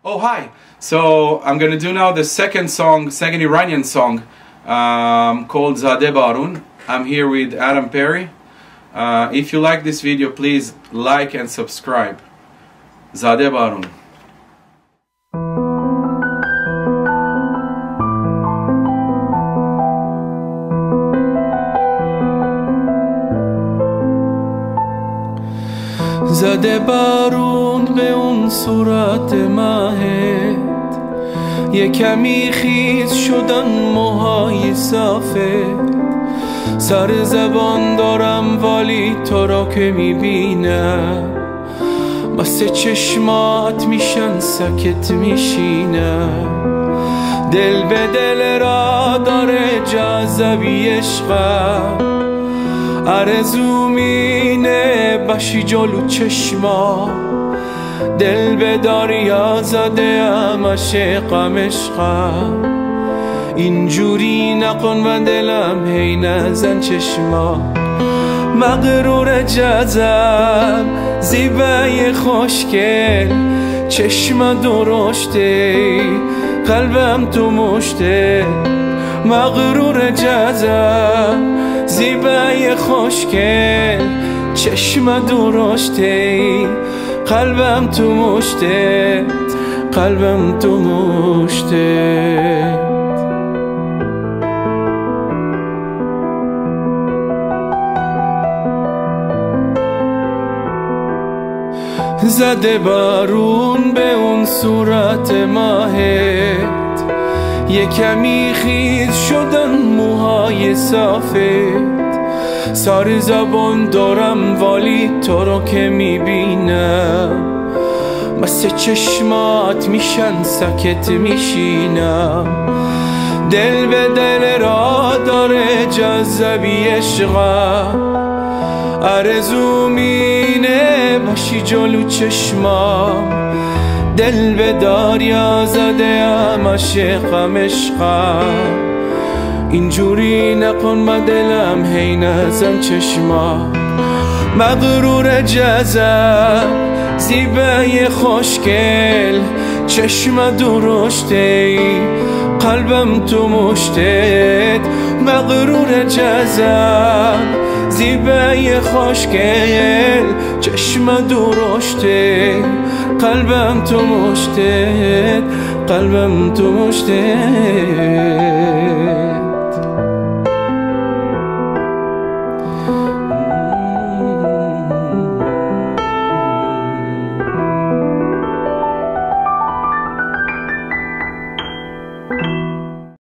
Oh, hi! So I'm gonna do now the second Iranian song called Zadeh Barun. I'm here with Adam Perry. If you like this video, please like and subscribe. Zadeh Barun. زده بارون به اون صورت ماهت یه کمی خیس شدن موهای صافت سر زبان دارم ولی تو را که میبینم بس چشمات میشن سکت میشینم دل به دل را داره جذبی عشقم آرزو مینه باشی جلو چشما دل به دریا زده ام عشقم اینجوری نکن و دلم هی نزن چشما مغرور جذب زیبای خوشگل چشم درشته قلبم تو مشته مغرور جذب زیبای خوشگل چشم درشته قلبم تو مشته قلبم تو مشته زده بارون به اون صورت ماهت یه کمی خیز شدن موهای صافت سر زبان دارم ولی تو رو که میبینم مثل چشمات میشن سکت میشینم دل به دل را داره جذبی عشقم آرزو مینه باشی جلو چشمام دل به دریا زده ام عشقم اینجوری نکن با دلم هی نزن چشما مغرور جذب زیبای خوشگل چشم درشته قلبم تو مشتت مغرور جذب زیبای خوشگل چشم درشته قلبم تو مشتت قلبم تو مشتت